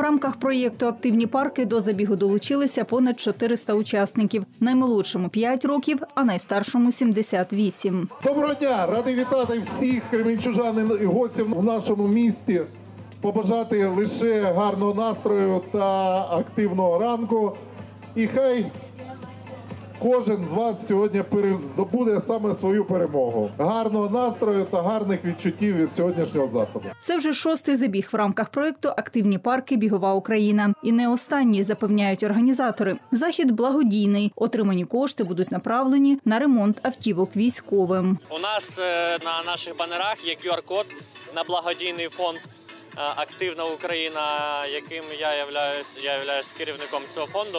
рамках проєкту «Активні парки» до забігу долучилися понад 400 учасників. Наймолодшому 5 років, а найстаршому 78. Доброго дня! Радий вітати всіх кременчужан і гостів в нашому місті. Побажати лише гарного настрою та активного ранку. І хай кожен з вас сьогодні здобуде саме свою перемогу. Гарного настрою та гарних відчуттів від сьогоднішнього заходу. Це вже 6-й забіг в рамках проєкту «Активні парки. Бігова Україна». І не останній, запевняють організатори. Захід благодійний. Отримані кошти будуть направлені на ремонт автівок військовим. У нас на наших банерах є QR-код на благодійний фонд «Активна Україна», яким я являюсь керівником цього фонду.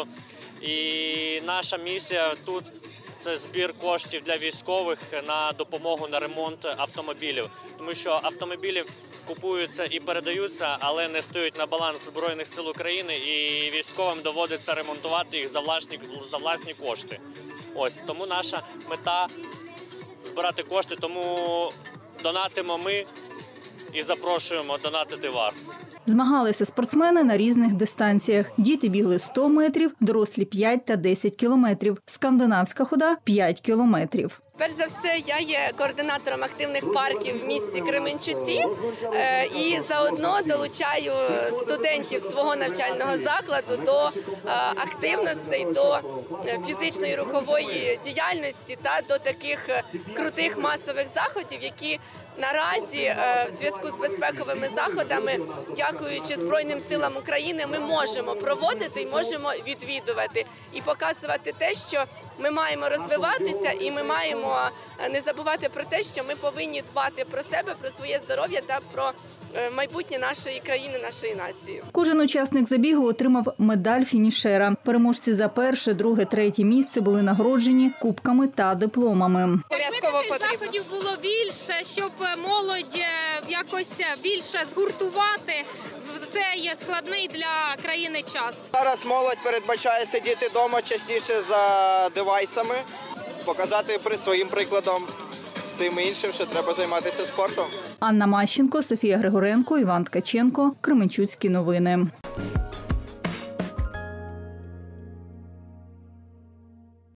І наша місія тут – це збір коштів для військових на допомогу на ремонт автомобілів. Тому що автомобілі купуються і передаються, але не стають на баланс Збройних сил України, і військовим доводиться ремонтувати їх за власні кошти. Ось, тому наша мета – збирати кошти, тому донатимо ми і запрошуємо донатити вас. Змагалися спортсмени на різних дистанціях. Діти бігли 100 метрів, дорослі 5 та 10 кілометрів. Скандинавська хода – 5 кілометрів. Перш за все, я є координатором активних парків в місті Кременчуці і заодно долучаю студентів свого навчального закладу до активностей, до фізичної рухової діяльності та до таких крутих масових заходів, які наразі в зв'язку з безпековими заходами, дякуючи Збройним силам України, ми можемо проводити і можемо відвідувати і показувати те, що ми маємо розвиватися і ми маємо не забувати про те, що ми повинні дбати про себе, про своє здоров'я та про майбутнє нашої країни, нашої нації. Кожен учасник забігу отримав медаль фінішера. Переможці за перше, друге, третє місце були нагороджені кубками та дипломами. Обов'язково заходів було більше, щоб молодь якось більше згуртувати в цей складний для країни час. Зараз молодь передбачає сидіти вдома частіше за девайсами, показати своїм прикладом всім іншим, що треба займатися спортом. Анна Мащенко, Софія Григоренко, Іван Ткаченко. Кременчуцькі новини.